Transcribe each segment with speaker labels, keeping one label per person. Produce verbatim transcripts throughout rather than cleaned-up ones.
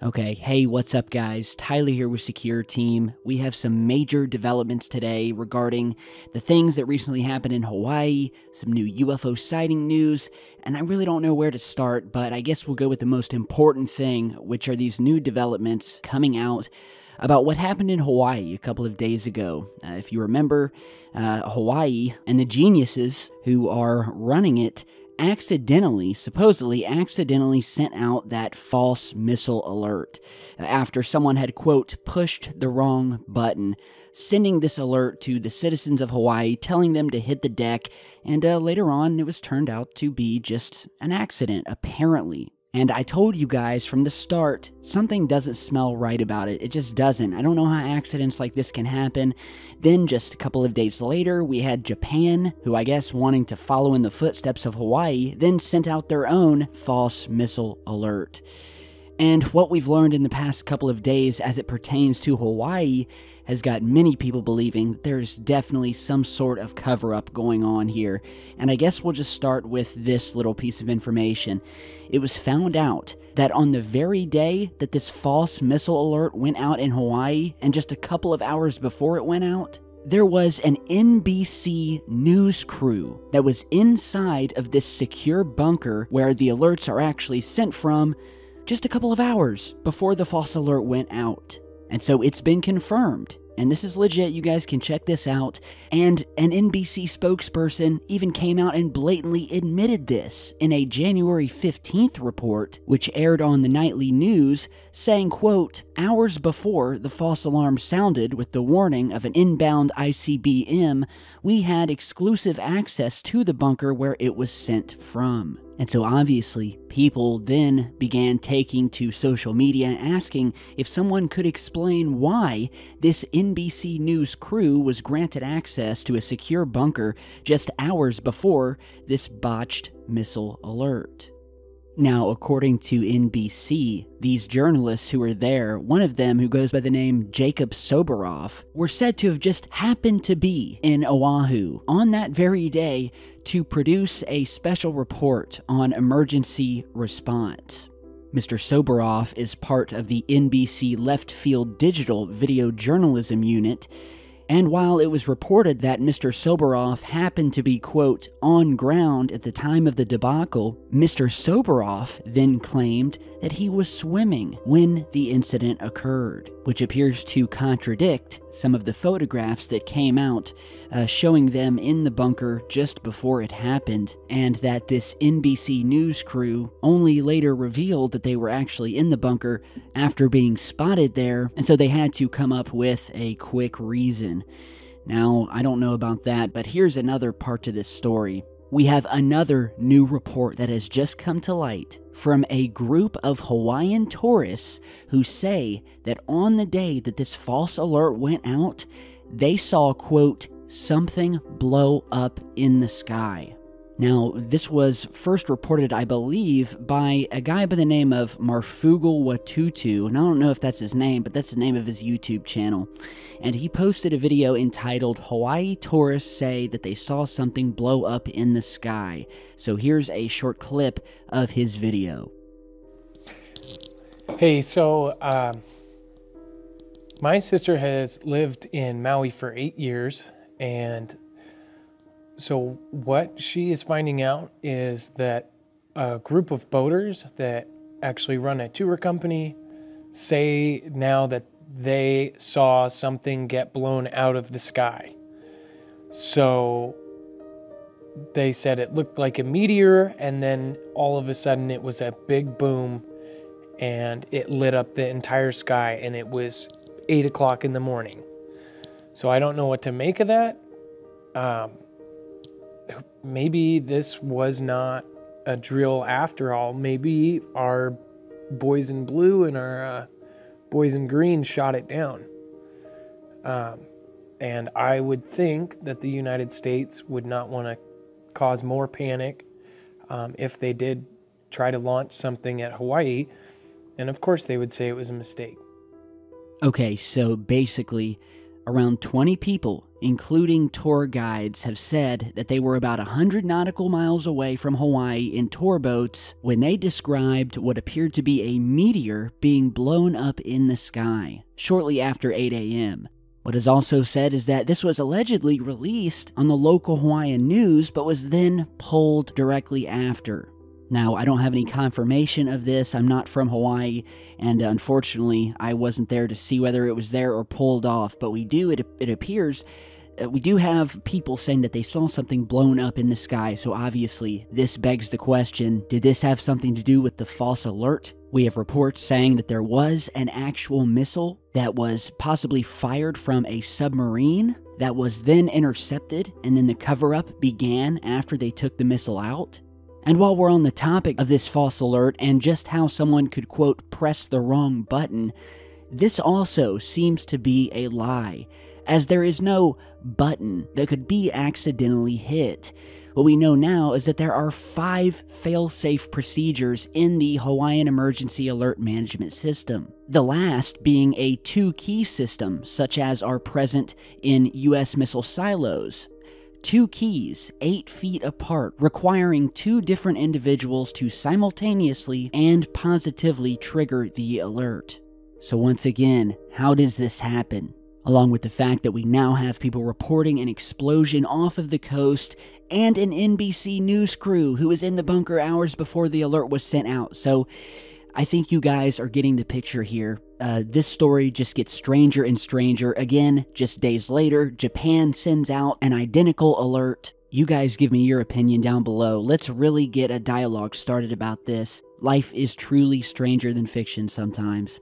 Speaker 1: Okay, hey, what's up guys? Tyler here with Secureteam. We have some major developments today regarding the things that recently happened in Hawaii, some new U F O sighting news, and I really don't know where to start, but I guess we'll go with the most important thing, which are these new developments coming out about what happened in Hawaii a couple of days ago. Uh, if you remember, uh, Hawaii and the geniuses who are running it accidentally, supposedly accidentally sent out that false missile alert after someone had, quote, pushed the wrong button, sending this alert to the citizens of Hawaii, telling them to hit the deck, and uh, later on it was turned out to be just an accident, apparently. And I told you guys from the start, something doesn't smell right about it. It just doesn't. I don't know how accidents like this can happen. Then just a couple of days later, we had Japan, who I guess wanting to follow in the footsteps of Hawaii, then sent out their own false missile alert. And what we've learned in the past couple of days as it pertains to Hawaii has got many people believing that there's definitely some sort of cover-up going on here. And I guess we'll just start with this little piece of information. It was found out that on the very day that this false missile alert went out in Hawaii, and just a couple of hours before it went out, there was an N B C news crew that was inside of this secure bunker where the alerts are actually sent from just a couple of hours before the false alert went out. And so it's been confirmed, and this is legit, you guys can check this out, and an N B C spokesperson even came out and blatantly admitted this in a January fifteenth report, which aired on the nightly news, saying, quote, hours before the false alarm sounded with the warning of an inbound I C B M, we had exclusive access to the bunker where it was sent from. And so obviously, people then began taking to social media asking if someone could explain why this N B C News crew was granted access to a secure bunker just hours before this botched missile alert. Now, according to N B C, these journalists who were there, one of them who goes by the name Jacob Soboroff, were said to have just happened to be in Oahu on that very day to produce a special report on emergency response. Mister Soboroff is part of the N B C Left Field Digital Video Journalism Unit, and while it was reported that Mister Soboroff happened to be, quote, on ground at the time of the debacle, Mister Soboroff then claimed that he was swimming when the incident occurred, which appears to contradict some of the photographs that came out uh, showing them in the bunker just before it happened, and that this N B C News crew only later revealed that they were actually in the bunker after being spotted there, and so they had to come up with a quick reason. Now, I don't know about that, but here's another part to this story. We have another new report that has just come to light from a group of Hawaiian tourists who say that on the day that this false alert went out, they saw, quote, something blow up in the sky. Now, this was first reported, I believe, by a guy by the name of Marfugal Watutu, and I don't know if that's his name, but that's the name of his YouTube channel. And he posted a video entitled, Hawaii Tourists Say That They Saw Something Blow Up in the Sky. So here's a short clip of his video.
Speaker 2: Hey, so um, my sister has lived in Maui for eight years, and so what she is finding out is that a group of boaters that actually run a tour company say now that they saw something get blown out of the sky. So they said it looked like a meteor, and then all of a sudden it was a big boom and it lit up the entire sky, and it was eight o'clock in the morning. So I don't know what to make of that. Um, Maybe this was not a drill after all. Maybe our boys in blue and our uh, boys in green shot it down. Um, and I would think that the United States would not want to cause more panic um, if they did try to launch something at Hawaii. And of course they would say it was a mistake.
Speaker 1: Okay, so basically, around twenty people including tour guides, have said that they were about one hundred nautical miles away from Hawaii in tour boats when they described what appeared to be a meteor being blown up in the sky shortly after eight a m What is also said is that this was allegedly released on the local Hawaiian news, but was then pulled directly after. Now, I don't have any confirmation of this. I'm not from Hawaii, and unfortunately, I wasn't there to see whether it was there or pulled off. But we do, it, it appears, uh, we do have people saying that they saw something blown up in the sky. So obviously, this begs the question, did this have something to do with the false alert? We have reports saying that there was an actual missile that was possibly fired from a submarine that was then intercepted, and then the cover-up began after they took the missile out. And while we're on the topic of this false alert and just how someone could, quote, press the wrong button, this also seems to be a lie, as there is no button that could be accidentally hit. What we know now is that there are five fail-safe procedures in the Hawaiian Emergency Alert Management System, the last being a two-key system, such as are present in U S missile silos. Two keys, eight feet apart, requiring two different individuals to simultaneously and positively trigger the alert. So once again, how does this happen? Along with the fact that we now have people reporting an explosion off of the coast and an N B C News crew who was in the bunker hours before the alert was sent out. So I think you guys are getting the picture here. Uh, this story just gets stranger and stranger. Again, just days later, Japan sends out an identical alert. You guys give me your opinion down below. Let's really get a dialogue started about this. Life is truly stranger than fiction sometimes.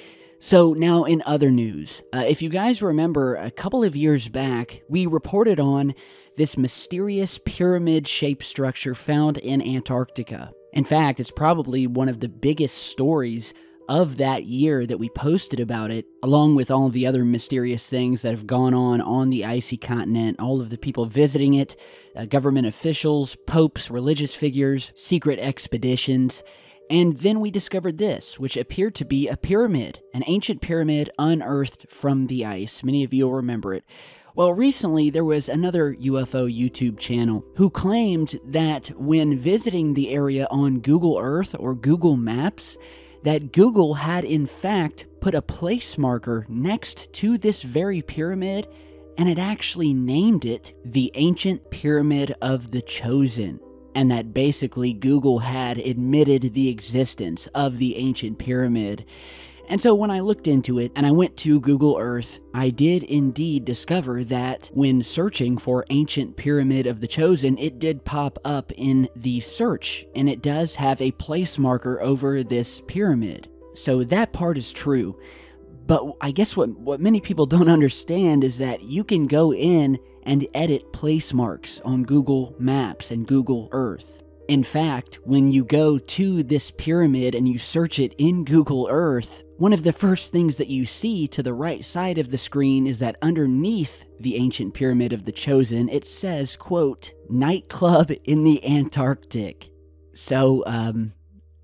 Speaker 1: So now in other news, uh, if you guys remember, a couple of years back, we reported on this mysterious pyramid-shaped structure found in Antarctica. In fact, it's probably one of the biggest stories of that year that we posted about it, along with all of the other mysterious things that have gone on on the icy continent, all of the people visiting it, uh, government officials, popes, religious figures, secret expeditions. And then we discovered this, which appeared to be a pyramid, an ancient pyramid unearthed from the ice. Many of you will remember it. Well, recently there was another U F O YouTube channel who claimed that when visiting the area on Google Earth or Google Maps, that Google had in fact put a place marker next to this very pyramid, and it actually named it the Ancient Pyramid of the Chosen. And that basically Google had admitted the existence of the ancient pyramid. And so when I looked into it and I went to Google Earth, I did indeed discover that when searching for Ancient Pyramid of the Chosen, it did pop up in the search, and it does have a place marker over this pyramid. So that part is true. But I guess what, what many people don't understand is that you can go in and edit place marks on Google Maps and Google Earth. In fact, when you go to this pyramid and you search it in Google Earth, one of the first things that you see to the right side of the screen is that underneath the Ancient Pyramid of the Chosen, it says, quote, nightclub in the Antarctic. So, um,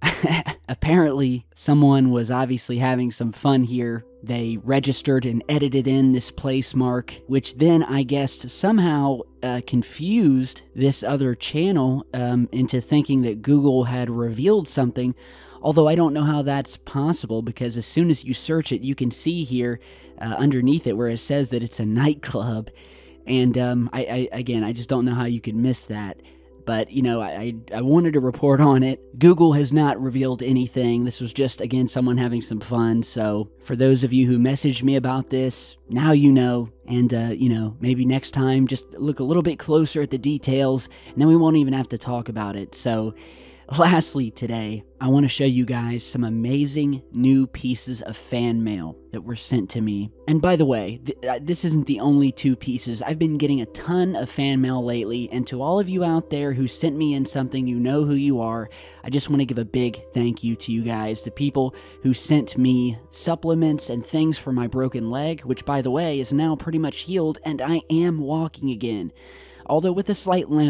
Speaker 1: apparently someone was obviously having some fun here. They registered and edited in this place mark, which then, I guess, somehow uh, confused this other channel um, into thinking that Google had revealed something, although I don't know how that's possible, because as soon as you search it, you can see here uh, underneath it where it says that it's a nightclub, and um, I, I again, I just don't know how you could miss that. But, you know, I, I wanted to report on it. Google has not revealed anything. This was just, again, someone having some fun. So for those of you who messaged me about this, now you know. And, uh, you know, maybe next time just look a little bit closer at the details, and then we won't even have to talk about it. So lastly today, I want to show you guys some amazing new pieces of fan mail that were sent to me. And by the way, th uh, this isn't the only two pieces. I've been getting a ton of fan mail lately, and to all of you out there who sent me in something, you know who you are. I just want to give a big thank you to you guys, the people who sent me supplements and things for my broken leg, which by the way is now pretty much healed, and I am walking again. Although with a slight limp,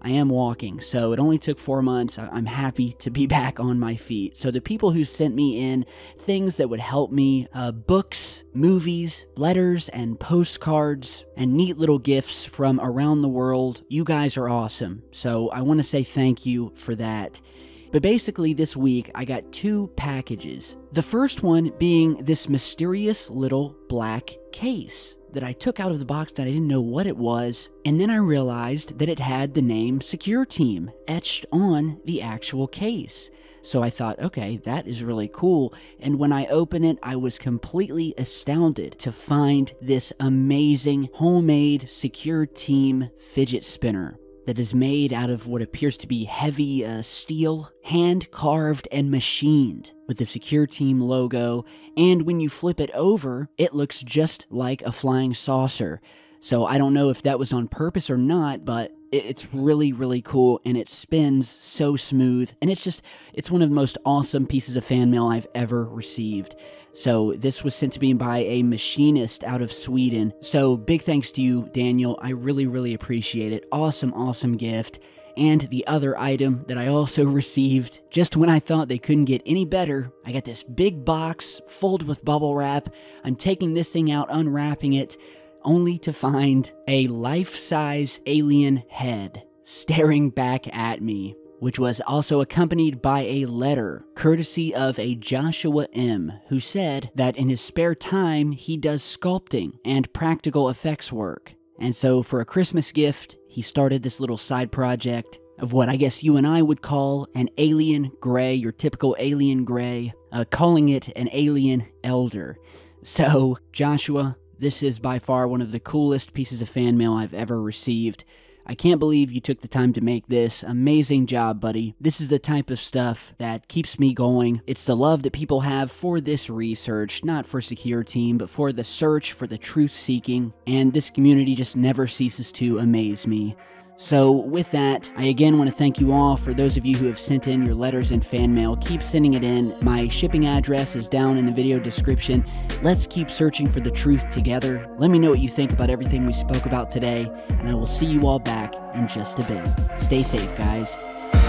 Speaker 1: I am walking, so it only took four months. I'm happy to be back on my feet. So the people who sent me in things that would help me, uh, books, movies, letters, and postcards, and neat little gifts from around the world, you guys are awesome. So I want to say thank you for that. But basically this week, I got two packages. The first one being this mysterious little black case that I took out of the box that I didn't know what it was, and then I realized that it had the name Secureteam etched on the actual case. So I thought, okay, that is really cool, and when I opened it, I was completely astounded to find this amazing homemade Secureteam fidget spinner that is made out of what appears to be heavy uh, steel, hand-carved and machined with the Secureteam logo, and when you flip it over, it looks just like a flying saucer. So I don't know if that was on purpose or not, but it's really, really cool, and it spins so smooth, and it's just, it's one of the most awesome pieces of fan mail I've ever received. So this was sent to me by a machinist out of Sweden. So big thanks to you, Daniel. I really, really appreciate it. Awesome, awesome gift. And the other item that I also received, just when I thought they couldn't get any better, I got this big box filled with bubble wrap. I'm taking this thing out, unwrapping it, only to find a life-size alien head staring back at me, which was also accompanied by a letter, courtesy of a Joshua M., who said that in his spare time, he does sculpting and practical effects work. And so for a Christmas gift, he started this little side project of what I guess you and I would call an alien gray, your typical alien gray, uh, calling it an alien elder. So, Joshua, this is by far one of the coolest pieces of fan mail I've ever received. I can't believe you took the time to make this. Amazing job, buddy. This is the type of stuff that keeps me going. It's the love that people have for this research, not for Secureteam, but for the search for the truth-seeking, and this community just never ceases to amaze me. So with that, I again want to thank you all. For those of you who have sent in your letters and fan mail, keep sending it in. My shipping address is down in the video description. Let's keep searching for the truth together. Let me know what you think about everything we spoke about today, and I will see you all back in just a bit. Stay safe, guys.